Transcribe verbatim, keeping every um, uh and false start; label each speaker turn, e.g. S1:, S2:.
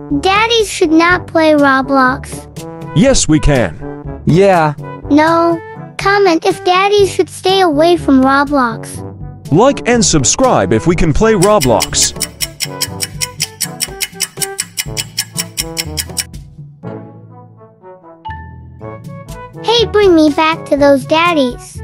S1: Daddies should not play Roblox.
S2: Yes, we can.
S3: Yeah.
S1: No. Comment if daddies should stay away from Roblox.
S2: Like and subscribe if we can play Roblox.
S1: Hey, bring me back to those daddies.